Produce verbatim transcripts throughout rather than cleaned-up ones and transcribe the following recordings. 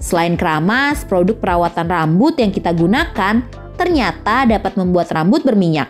Selain keramas, produk perawatan rambut yang kita gunakan ternyata dapat membuat rambut berminyak.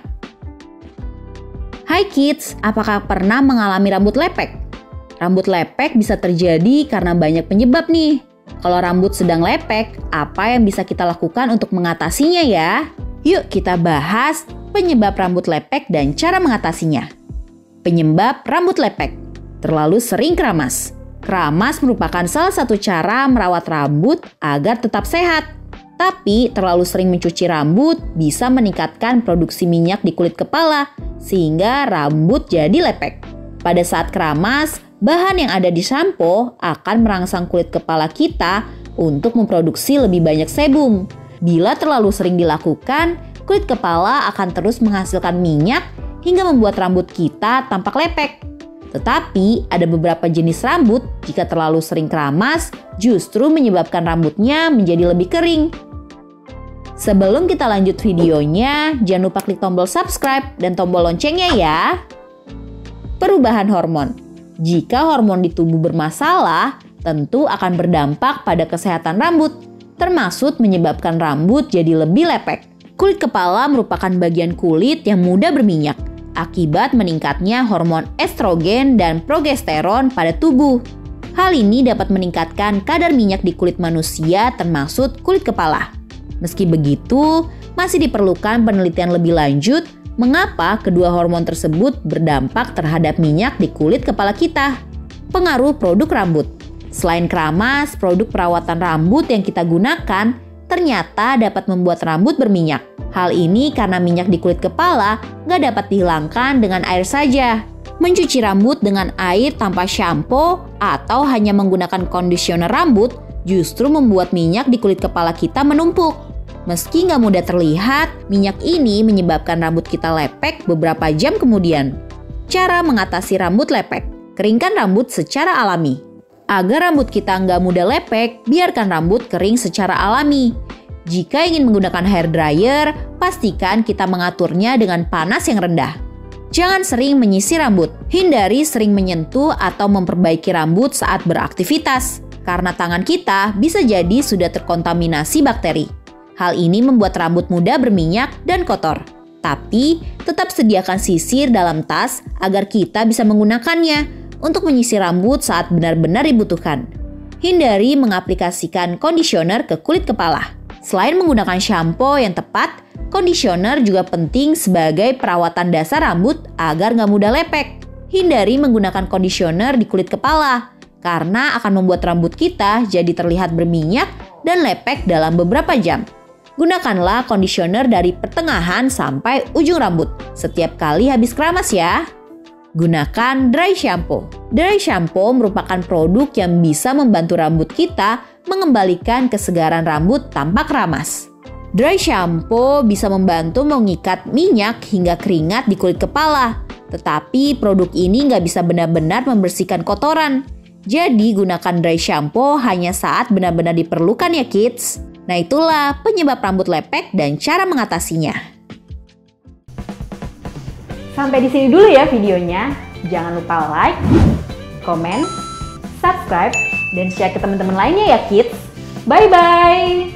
Hai kids, apakah pernah mengalami rambut lepek? Rambut lepek bisa terjadi karena banyak penyebab nih. Kalau rambut sedang lepek, apa yang bisa kita lakukan untuk mengatasinya ya? Yuk kita bahas penyebab rambut lepek dan cara mengatasinya. Penyebab rambut lepek. Terlalu sering keramas. Keramas merupakan salah satu cara merawat rambut agar tetap sehat. Tapi terlalu sering mencuci rambut bisa meningkatkan produksi minyak di kulit kepala sehingga rambut jadi lepek. Pada saat keramas, bahan yang ada di sampo akan merangsang kulit kepala kita untuk memproduksi lebih banyak sebum. Bila terlalu sering dilakukan, kulit kepala akan terus menghasilkan minyak hingga membuat rambut kita tampak lepek. Tetapi ada beberapa jenis rambut jika terlalu sering keramas justru menyebabkan rambutnya menjadi lebih kering. Sebelum kita lanjut videonya, jangan lupa klik tombol subscribe dan tombol loncengnya ya. Perubahan hormon. Jika hormon di tubuh bermasalah, tentu akan berdampak pada kesehatan rambut, termasuk menyebabkan rambut jadi lebih lepek. Kulit kepala merupakan bagian kulit yang mudah berminyak akibat meningkatnya hormon estrogen dan progesteron pada tubuh. Hal ini dapat meningkatkan kadar minyak di kulit manusia termasuk kulit kepala. Meski begitu, masih diperlukan penelitian lebih lanjut mengapa kedua hormon tersebut berdampak terhadap minyak di kulit kepala kita. Pengaruh produk rambut. Selain keramas, produk perawatan rambut yang kita gunakan ternyata dapat membuat rambut berminyak. Hal ini karena minyak di kulit kepala nggak dapat dihilangkan dengan air saja. Mencuci rambut dengan air tanpa shampoo atau hanya menggunakan kondisioner rambut justru membuat minyak di kulit kepala kita menumpuk. Meski nggak mudah terlihat, minyak ini menyebabkan rambut kita lepek beberapa jam kemudian. Cara mengatasi rambut lepek. Keringkan rambut secara alami. Agar rambut kita nggak mudah lepek, biarkan rambut kering secara alami. Jika ingin menggunakan hair dryer, pastikan kita mengaturnya dengan panas yang rendah. Jangan sering menyisir rambut. Hindari sering menyentuh atau memperbaiki rambut saat beraktivitas, karena tangan kita bisa jadi sudah terkontaminasi bakteri. Hal ini membuat rambut mudah berminyak dan kotor. Tapi, tetap sediakan sisir dalam tas agar kita bisa menggunakannya untuk menyisir rambut saat benar-benar dibutuhkan. Hindari mengaplikasikan kondisioner ke kulit kepala. Selain menggunakan shampoo yang tepat, kondisioner juga penting sebagai perawatan dasar rambut agar nggak mudah lepek. Hindari menggunakan kondisioner di kulit kepala, karena akan membuat rambut kita jadi terlihat berminyak dan lepek dalam beberapa jam. Gunakanlah kondisioner dari pertengahan sampai ujung rambut setiap kali habis keramas ya. Gunakan dry shampoo. Dry shampoo merupakan produk yang bisa membantu rambut kita mengembalikan kesegaran rambut tanpa keramas. Dry shampoo bisa membantu mengikat minyak hingga keringat di kulit kepala. Tetapi produk ini nggak bisa benar-benar membersihkan kotoran. Jadi gunakan dry shampoo hanya saat benar-benar diperlukan ya kids. Nah itulah penyebab rambut lepek dan cara mengatasinya. Sampai di sini dulu ya videonya. Jangan lupa like, komen, subscribe, dan share ke teman-teman lainnya ya kids. Bye-bye!